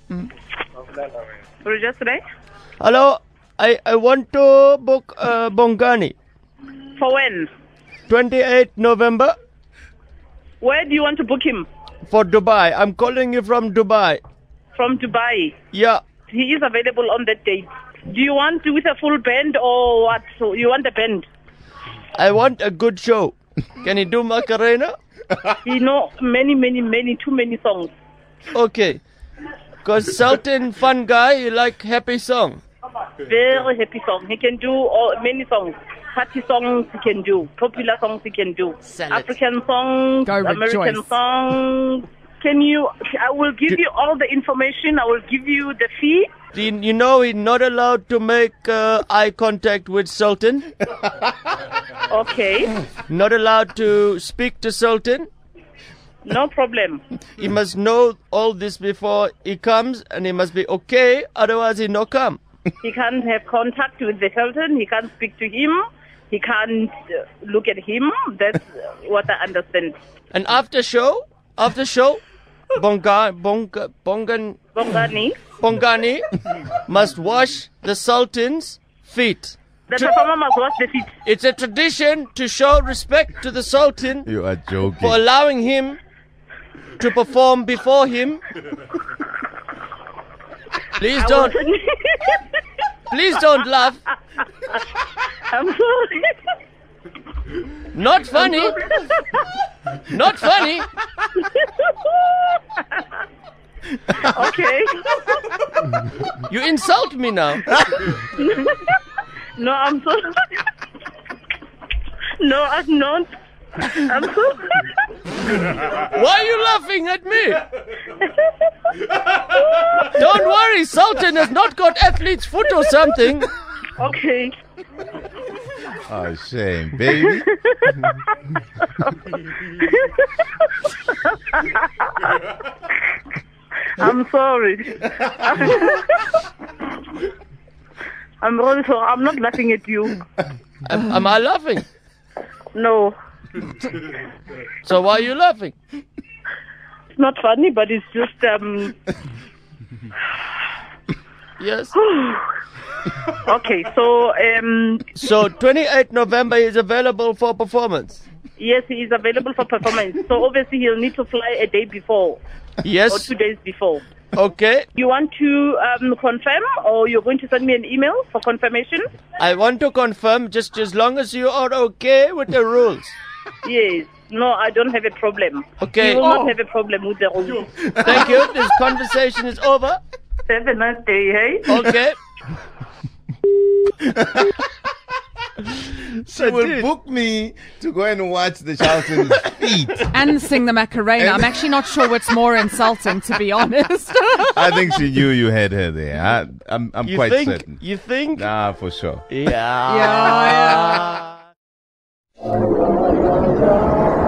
Just today? Hello, I want to book Bongani. For when? 28 November. Where do you want to book him? For Dubai. I'm calling you from Dubai. From Dubai? Yeah. He is available on that date. Do you want with a full band or what? So you want a band? I want a good show. Can you do Macarena? You know too many songs. Okay. Because Sultan, fun guy, you like happy song. Very happy song. He can do many songs. Party songs he can do. Popular songs he can do. African songs, American songs. I will give you all the information. I will give you the fee. You know he's not allowed to make eye contact with Sultan. Okay. Not allowed to speak to Sultan. No problem. He must know all this before he comes, and he must be okay, otherwise he no come. He can't have contact with the Sultan. He can't speak to him. He can't look at him. That's what I understand. And after show, Bongani must wash the Sultan's feet. The performer must wash the feet. It's a tradition to show respect to the Sultan. You are joking. For allowing him to perform before him. Please don't laugh. I'm sorry. Not funny. Not funny. Okay. You insult me now. No, I'm sorry. No, I'm not. I'm sorry. Why are you laughing at me? Don't worry, Sultan has not got athlete's foot or something. Okay. Oh, shame, baby. I'm sorry. I'm really sorry. I'm not laughing at you. Am I laughing? No. So why are you laughing? It's not funny, but it's just Yes. Okay, so So 28 November is available for performance. Yes, he is available for performance. So obviously he'll need to fly a day before. Yes. Or 2 days before. Okay. You want to confirm, or you're going to send me an email for confirmation? I want to confirm, just as long as you are okay with the rules. Yes. No, I don't have a problem. Okay. You will not have a problem with the rules. Thank you. This conversation is over. Have a nice day, hey? Okay. She will book me to go and watch the Charlton's feet. And sing the Macarena. I'm actually not sure what's more insulting, to be honest. I think she knew you had her there. I'm quite certain. You think? Nah, for sure. Yeah. Yeah.